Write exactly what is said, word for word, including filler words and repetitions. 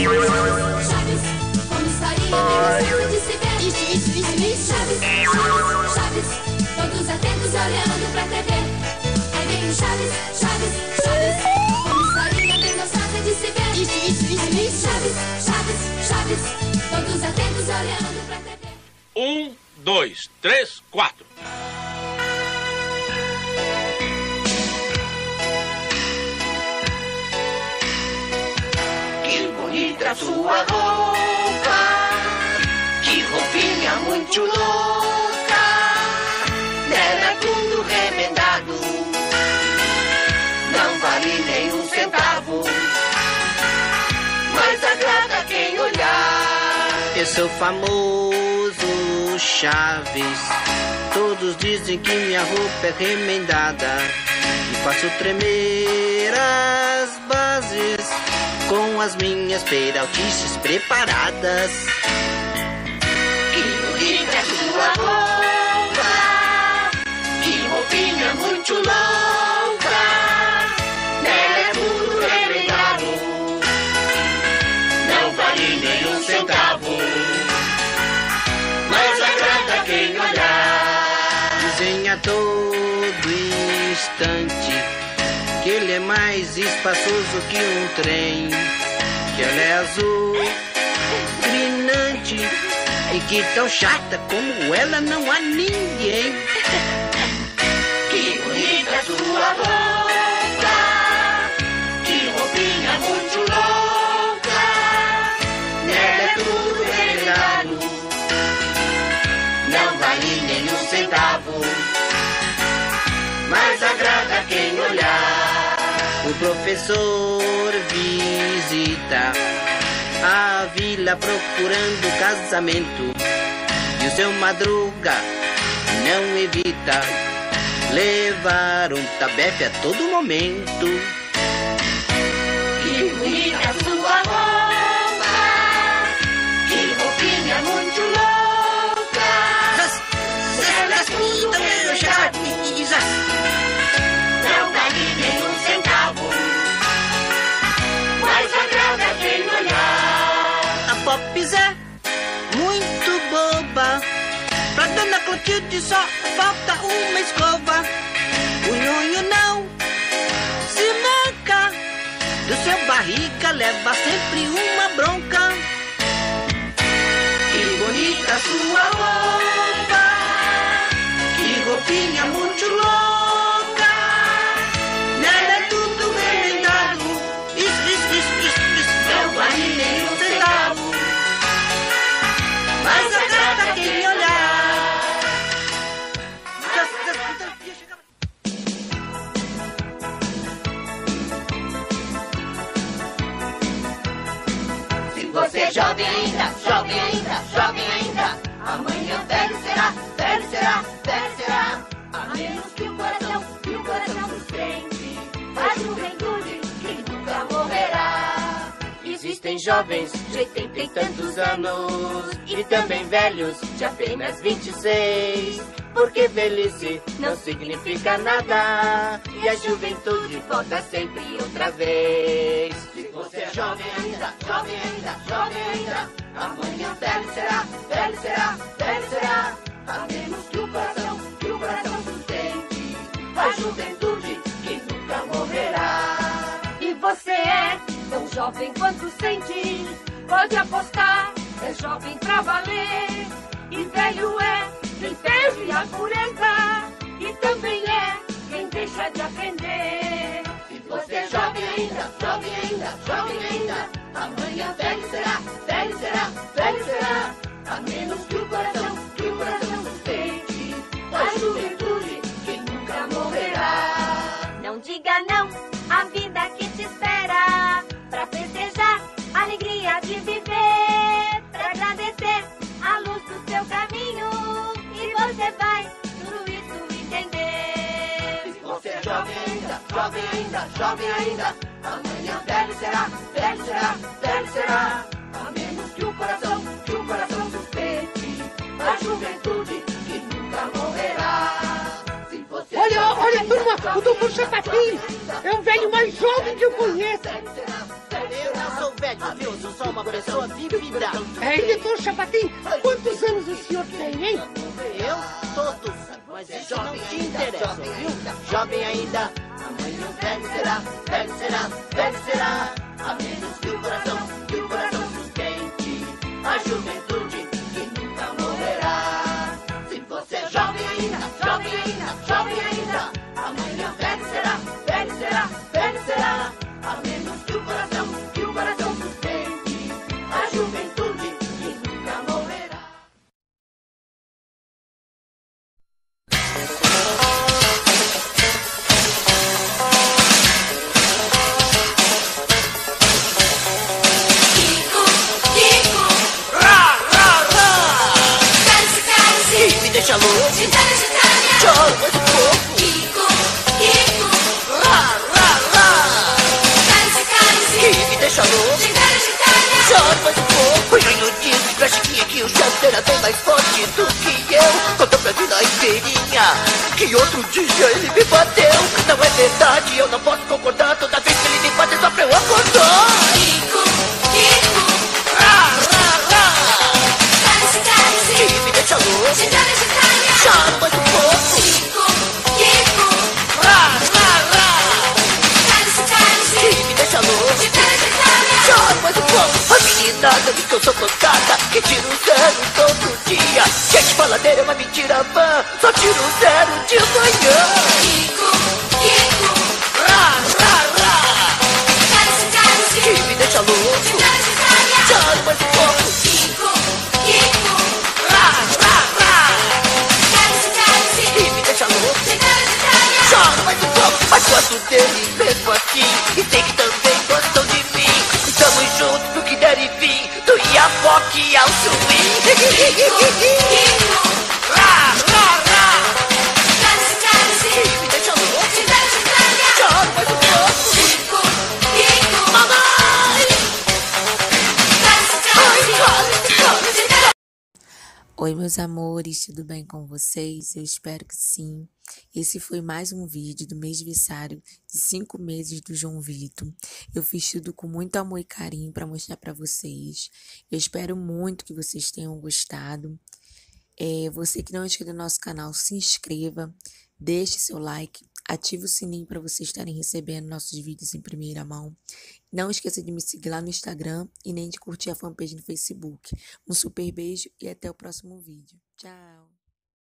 Chaves, comissaria, bem de se ver. Isso, isso, isso, isso. Chaves, Chaves, Chaves, todos atentos olhando pra T V. Aí vem o Chaves, Chaves, Chaves, comissaria, bem gostosa de se ver. Isso, isso, isso, isso. Chaves, Chaves, Chaves, todos atentos olhando pra T V. Um, dois, três, quatro. Que bonita sua roupa, que roupinha muito louca, nela tudo remendado, não vale nem um centavo, mas agrada quem olhar. Eu sou famoso Chaves, todos dizem que minha roupa é remendada e faço tremer as bases com as minhas peraltices preparadas. Que bonita sua roupa, que roupinha muito louca, nela é tudo remendado, não vale nem um centavo, mas agrada quem olhar. Dizem a todo instante que ele é mais espaçoso que um trem, que ela é azul, brilhante, e que tão chata como ela não há ninguém. Que bonita sua roupa, que roupinha muito louca, nela é tudo remendado, não vale nem um centavo, mas agrada quem olhar. O professor visita a vila procurando casamento, e o seu Madruga não evita levar um tabefe a todo momento. Que bonita sua roupa, que roupinha muito louca, nela é tudo remendado, não vale nem um centavo, mas agrada quem olhar. A Popes é muito boba, pra Dona Clotilde só falta uma escova. O Nhonho não se manca, do seu barriga leva sempre uma bronca. Que bonita sua roupa, que roupinha muito louca, nela é tudo remendado, Isso, isso, isso, isso, isso. não vale nem um centavo, mas agrada quem olhar. Se você é jovem ainda, jovem ainda, jovem ainda, amanhã velho será, velho será, velho será. A menos que o coração, que o coração sustente a juventude que nunca morrerá. Existem jovens de oitenta e tantos anos e também velhos de apenas vinte e seis. Porque velhice não significa nada e a juventude volta sempre outra vez. Se você é jovem ainda, jovem ainda, jovem ainda, amanhã velho será, velho será, velho será. A menos que o coração, que o coração sustente a juventude que nunca morrerá. E você é tão jovem quanto sente, pode apostar, é jovem pra valer. E velho é quem perde a pureza, e também é quem deixa de aprender. Se você é jovem ainda, jovem ainda, jovem ainda, amanhã velho será, velho será, velho será. A menos que o coração, que o coração sustente a juventude que nunca morrerá. Não diga não à vida que te espera, pra festejar a alegria de viver, pra agradecer a luz do seu caminho, e você vai tudo isso entender. Se você é jovem ainda, jovem ainda, jovem ainda, amanhã velho será, velho será, velho será. A menos que o coração, que o coração sustente a juventude que nunca morrerá. Se você Olha, olha, turma, o doutor Chapatinho é o velho mais jovem que eu conheço. Eu não sou velho, viu? Eu sou só uma pessoa vivida. Ei, doutor Chapatin, quantos anos o senhor tem, hein? Eu? Todos. Mas isso não te interessa, viu? Jovem ainda, amanhã velho será, velho será, velho será. A menos que o coração, que o coração sustente a juventude que nunca morrerá. Se você é jovem ainda, jovem ainda, jovem ainda, amanhã velho será, velho será, velho será. A menos que o coração, que o coração sustente a juventude que nunca morrerá. Kiko, Kiko, Rá, rá, rá! cálice, cálice, Que me deixa louco, gitana, gitana. choro mais um pouco. Kiko, Kiko, Rá, rá, rá! cálice, cálice, Que me deixa louco, gitana, gitana. choro mais um pouco. O Nhonho disse pra Chiquinha que o Chester era bem mais forte do que eu. Contou pra Vila inteirinha que outro dia ele me bateu. Não é verdade, eu não posso concordar. Toda vez que ele me bate só pra eu acordar. Kiko, Kiko, Rá, rá, rá! cálice, cálice, Que me deixa louco, gitana, gitana. choro mais um pouco. Kiko, Kiko, Rá, rá, rá! cálice, cálice, Que me deixa louco, gitana, gitana. choro mais um pouco. A meninada diz que eu sou tocada, que tiro zero todo dia. Gente faladeira é uma mentira vã, só tiro zero de manhã. Kiko, Kiko, Rá, rá, rá! cálice, cálice, Que me deixa louco, gitana, gitana. choro mais um pouco. Kiko, Kiko, Rá, rá, rá! cálice, cálice, Que me deixa louco, gitana, gitana. choro mais um pouco. Mas gosto dele mesmo assim, e sei que também gostam de mim. Estamos juntos no que der e vir, do Iapoque ao Chuí. Kiko, Rá, rá, rá! cálice, cálice, Que me deixa louco, gitana, gitana. choro mais um pouco. Kiko, Kiko, Mamãe! cálice, Ai, cálice, cálice, cálice. gitana. Oi, meus amores, tudo bem com vocês? Eu espero que sim. Esse foi mais um vídeo do mês versário de cinco meses do João Vitor. Eu fiz tudo com muito amor e carinho para mostrar para vocês. Eu espero muito que vocês tenham gostado. É, você que não é inscrito no nosso canal, se inscreva, deixe seu like, ative o sininho para vocês estarem recebendo nossos vídeos em primeira mão. Não esqueça de me seguir lá no Instagram e nem de curtir a fanpage no Facebook. Um super beijo e até o próximo vídeo. Tchau!